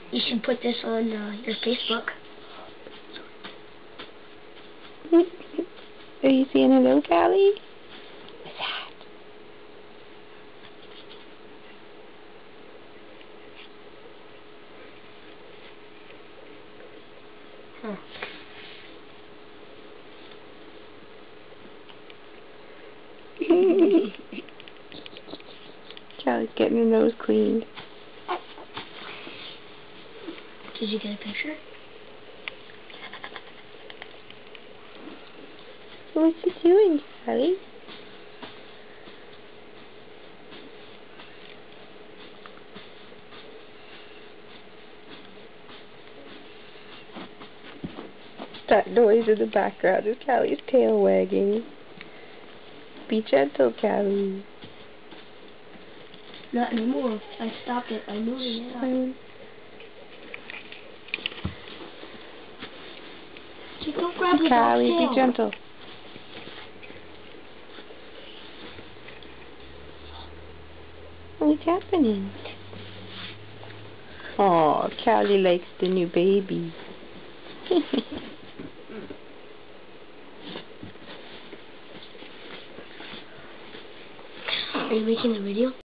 You should put this on your Facebook. Are you saying hello, Cali? What's that? Huh. Cali's getting her nose cleaned. Did you get a picture? What's she doing, Cali? That noise in the background is Cali's tail wagging. Be gentle, Cali. Not anymore. I stopped it by moving it up. Just don't grab the Cali, dog's tail. be gentle. What's happening? Oh, Cali likes the new baby. Are you making the video?